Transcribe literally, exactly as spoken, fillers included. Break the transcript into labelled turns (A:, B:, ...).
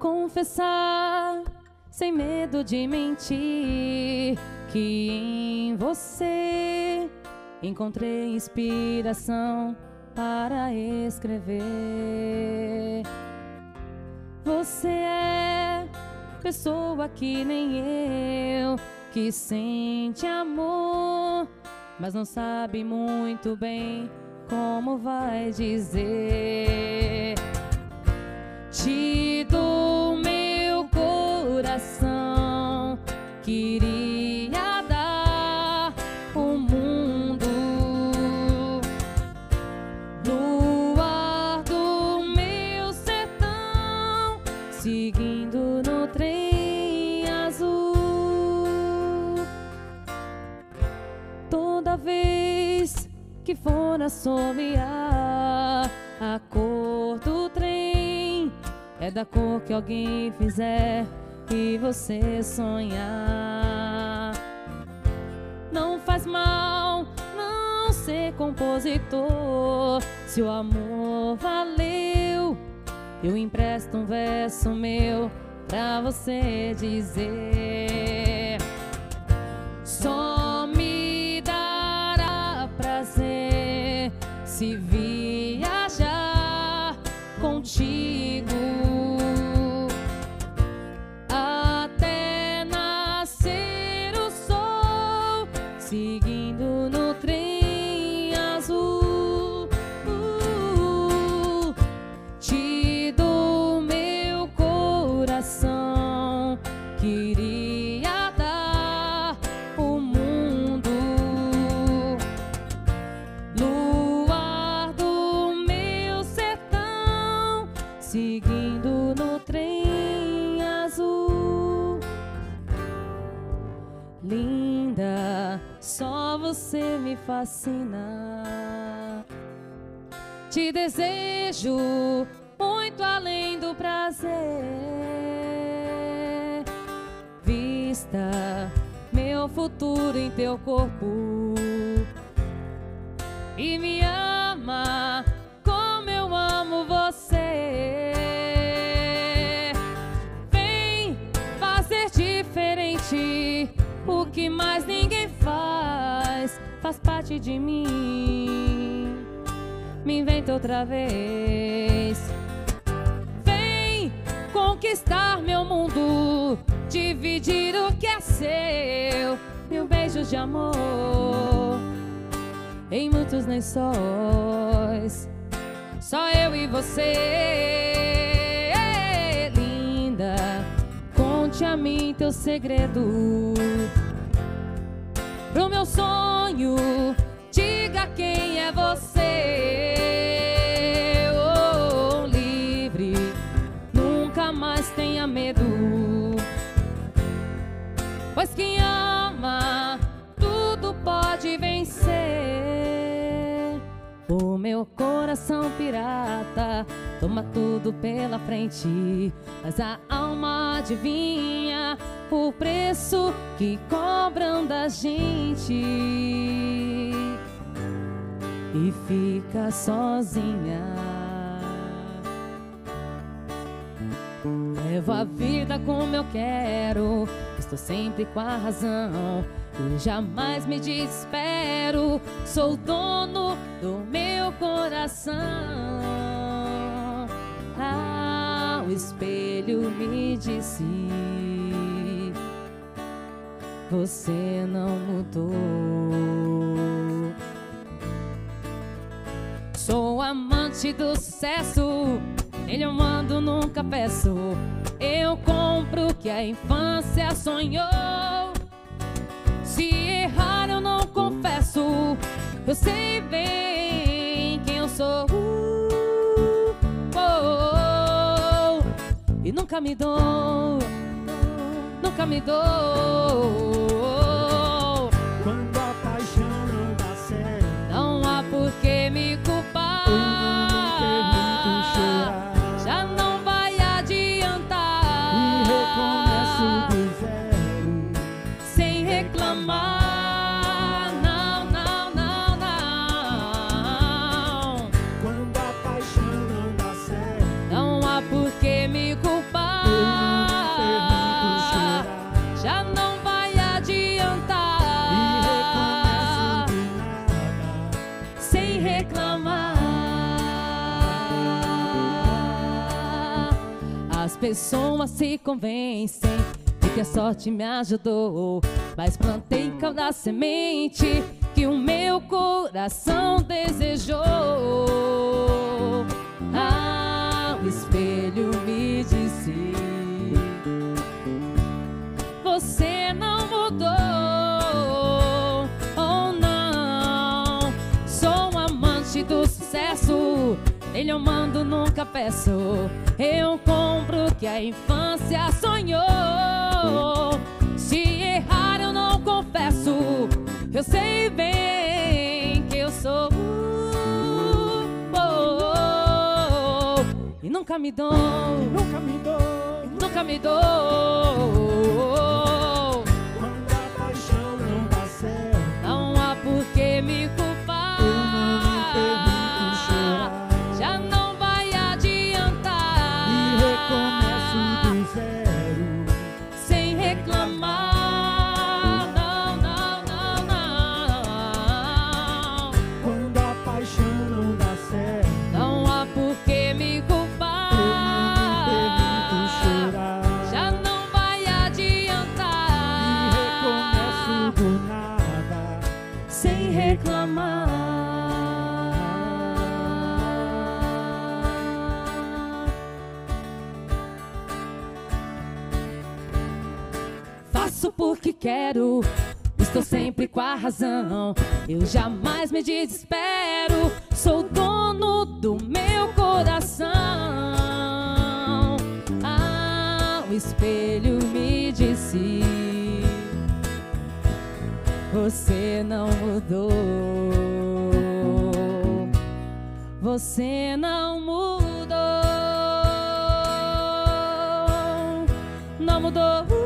A: confessar, sem medo de mentir, que em você encontrei inspiração para escrever. Você é pessoa que nem eu, que sente amor, mas não sabe muito bem como vai dizer. Te dou meu coração, queria dar o mundo, luar do meu sertão, seguindo no trem azul. Toda vez que for assobiar, a cor do trem é da cor que alguém fizer e você sonhar. Não faz mal não ser compositor, se o amor valeu, eu empresto um verso meu pra você dizer. Só me dará prazer se viajar contigo, até nascer o sol, seguindo no trem azul. uh, Te dou meu coração, queria dar o mundo, luar do meu sertão, seguindo no trem azul. Linda, só você me fascina. Te desejo muito além do prazer. Vista meu futuro em teu corpo e me ama como eu amo você. Vem fazer diferente, o que mais ninguém faz, faz parte de mim. Me inventa outra vez. Vem conquistar meu mundo, dividir o que é seu, mil beijos de amor em muitos lençóis, só eu e você. Linda, conte a mim teu segredo, pro meu sonho diga quem é você. Oh, livre, nunca mais tenha medo, pois quem ama tudo pode vencer. O meu coração pirata toma tudo pela frente, mas a alma adivinha o preço que cobram da gente e fica sozinha. Levo a vida como eu quero, estou sempre com a razão e jamais me desespero. Sou dono do meu coração. Ah, o espelho me disse: você não mudou. Sou amante do sucesso, nele eu mando, nunca peço. Eu compro o que a infância sonhou. Se errar eu não confesso, eu sei bem quem eu sou. uh, oh, oh, E nunca me dou, nunca me dou.
B: Quando a paixão não dá certo,
A: não há por que me culpar. Já não vai adiantar.
B: E recomeço do zero,
A: sem reclamar. Não, não, não, não.
B: quando a paixão não dá certo,
A: Não há por que me culpar.
B: eu
A: pessoas se convencem de que a sorte me ajudou, mas plantei cada semente que o meu coração desejou. Ah, o espelho me disse: você não mudou. Oh não, sou um amante do sucesso, nele eu mando, nunca peço. Eu compro o que a infância sonhou. Se errar eu não confesso, eu sei bem que eu sou uh, oh, oh, e nunca me dou,
B: nunca me dou,
A: nunca me dou.
B: Quando a paixão não dá certo,
A: não há por que me culpar.
B: Eu não me permito chorar.
A: Já não vai adiantar.
B: E recomeço do zero,
A: sem reclamar. Não, não, não, não.
B: quando a paixão não dá certo,
A: Não há por que me culpar.
B: eu não me permito chorar.
A: Já não vai adiantar.
B: E recomeço do nada,
A: sem reclamar. Faço porque quero, estou sempre com a razão. Eu jamais me desespero, sou dono do meu coração. Ah, o espelho me disse: você não mudou. Você não mudou. Não mudou.